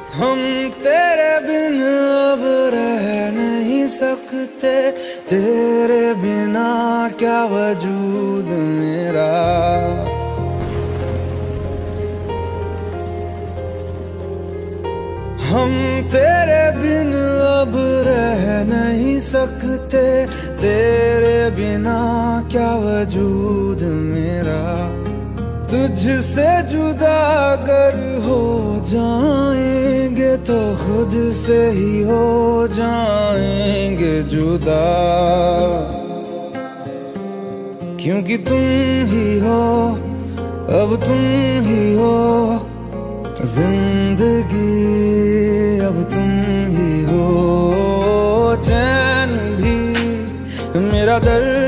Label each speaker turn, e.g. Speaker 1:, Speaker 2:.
Speaker 1: हम तेरे बिन अब रह नहीं सकते, तेरे बिना क्या वजूद मेरा। हम तेरे बिन अब रह नहीं सकते, तेरे बिना क्या वजूद मेरा। तुझसे जुदा अगर हो जाएंगे तो खुद से ही हो जाएंगे जुदा, क्योंकि तुम ही हो, अब तुम ही हो जिंदगी, अब तुम ही हो चैन भी मेरा दर्द